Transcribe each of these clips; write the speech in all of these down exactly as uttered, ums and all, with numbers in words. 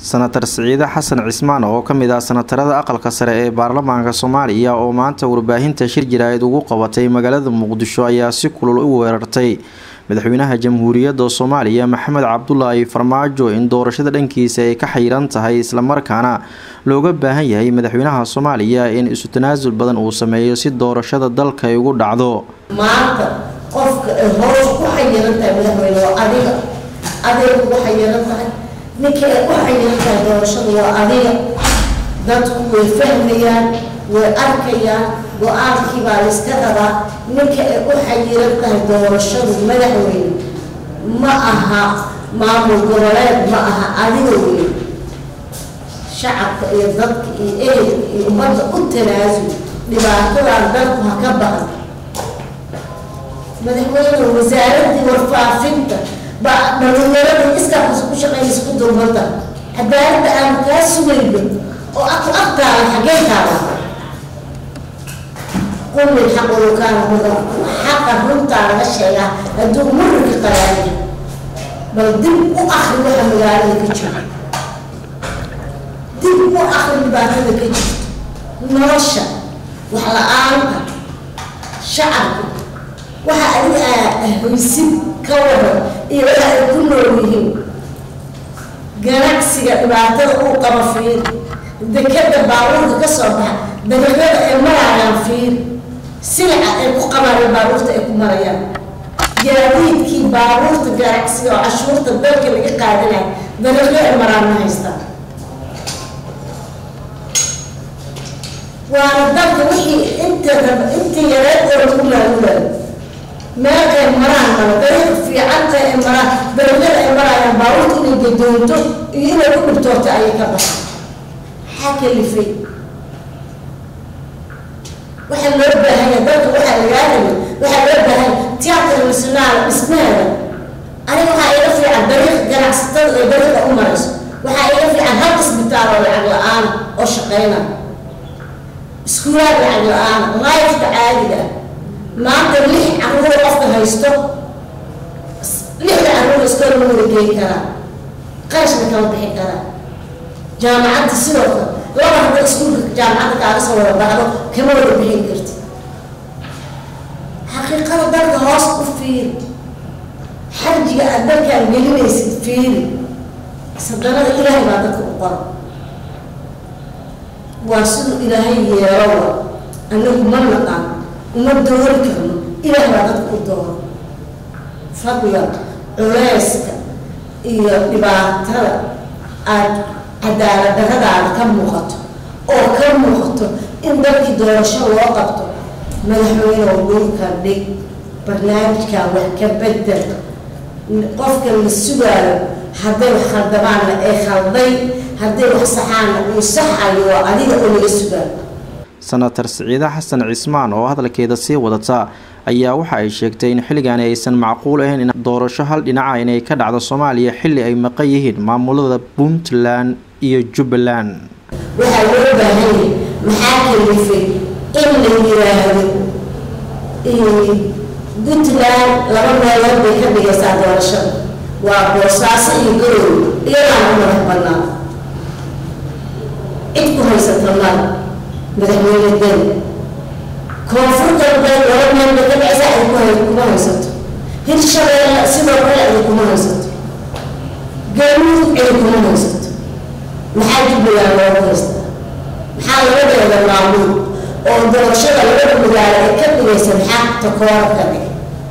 Senator Siciide Xasan Cismaan oo ka mid ah senatarada aqalka sare ee baarlamaanka Soomaaliya oo maanta warbaahinta shir jiraayad ugu qabatay magaalada Muqdisho ayaa si kulul u weerartay madaxweynaha Jamhuuriyadda Soomaaliya Maxamed Cabdullaahi Farmaajo in doorashada dhankiisa ay ka xayran tahay isla markaana looga baahan yahay madaxweynaha Soomaaliya in isu tanaasul badan uu sameeyo si doorashada dalka ay ugu dhacdo. maanta qofka hoos ku xayran tahay madaxweynaha adiga adiga ku xayran tahay ninka ku xayran tahay doorashada waa adiga dadku way fahmayaan way arkayaan go'aankii baa la iska rabaa ninka ku xayran tahay doorashada madaxweyne ma aha maamul goboleed ma aha adiga weyn shacabka iyo dadka iyo ehelka iyo ummadda u tanaasul dhibaatadan dalku ha ka baxan madaxweyne wasaaradii warfaafinta dhalinyarada iskaas ku shaqeynaysa ku dulmada cadaaladda aan kaa sugayno oo aku agtaada xagee taala qul الحق ولو كان حق runta laga sheegaa haduu marka qaraay bal dib u akhri waxa magaalada ka jira dib u akhri baahida ka jirta nolosha wax la'aanta shacabka waxa adiga ahaysid ka wada iyo waxa ay ku nool yihiin ganacsiga dhibaatada uu qabo fiir dekada baabuurka ka soo baxa dariiqada ay marayaan fiir سلعة القمر الباروت إكمالية جديد كي باروت جالكسي وعشرة البرك اللي قاعدنا درجة المرام هيستا وعندك وحي أنت أنت يا ريت الأولى الأولى ما كان مرام ولا درجة في عندك المرام درجة المرام باروت اللي جدونته إلى كل توت أي كبر حكي اللي فيه waxa loo baahan yahay dadku waxa laga yaabaa waxa loo baahan tiyaatar nasionaal ismaada aniga waxa ila fiican dariiq ganacsatada ee dariiqa u marayso waxa ila fiican hal isbitaal oo lacag la'aan oo shaqeyna iskuulaad lacag la'aan raayidka caadiga maanta lix carruur qofka haysto lix carruur iskool ma wareegay kara qarashna kama bixin kara jaamacadda sidoo kale laba hada iskuulka jaamacadda kaaga soo wada baxdo kama wada bixin karti xaqiiqada dalka hoos u fiir xarjiga aad dalkaan gelinaysid fiiri sadanada ilaahay baa dadka u qora waa siduu ilaahay yeelo anagu ma naqaan uma doori karno ilaahay baa dadka u dooro fadliga culeyska iyo dhibaatada aad cadaalad darradaada ka muuqato oo ka muuqato in dalkii doorasho loo qabto madaxweyne oo dhulka dhig barnaamijkan wax ka bedel qofka la sugaayo hadday wax khaldamaanna ee khalday hadday wax saxaanna uu saxayo waa adiga oo laga sugaayo. Senator Siciide Xasan Cismaan oo hadalkeeda sii wadata ayaa waxa ay sheegtay in xilligan aysan macquul ahayn in doorasho hal dhinaca inay ka dhacdo Soomaaliya xilli ay maqan yihiin maamulada Puntland iyo Jubbaland. waxa loo baahan yahay maxaa kalifay in la yiraahdo in Puntland laba meelood bay ka dhigaysaa doorashada waa Boosaaso iyo Garowe iyadana madax bannaan cid ku haysata madaxweyne deni koonfurta bay laba meel bay ka dhigaysaa ay ku hay kuma haysato hirshabeelle sidoo kale ay kuma haysato galmudug ay kuma haysato maxaa Jubbaland loo haysta maxaa laga dheeraa maamul oo doorashada laga magaalo ay ka dhigaysa maxaa takoor ka dhig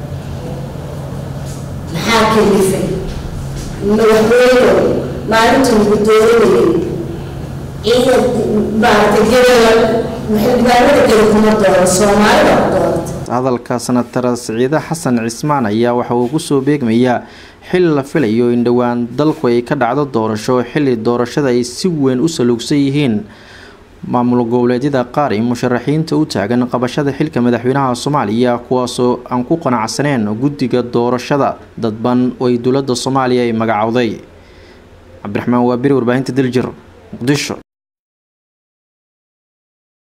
maxaa kalifay madaxweyne maalinta ugu dooranayay iyo baarta gareeyay maxkamada kale kuma dooro Soomaalida doorta hadalka Senator Siciide Xasan Cismaan ayaa waxa uu ku soo beegmayaa xil la filayo in dhawaan dalku ay ka dhacdo doorasho xilli doorashada ay si weyn u salugsan yihiin maamul goboleedyada qaar ee musharaxiinta u taagan qabashada xilka madaxweynaha Soomaaliya kuwaas oo aan ku qanacsaneen guddiga doorashada dadban oo ay dowladda Soomaaliya ay magacowday. Cabdiraxmaan Waabiri warbaahinta Diljir Muqdisho.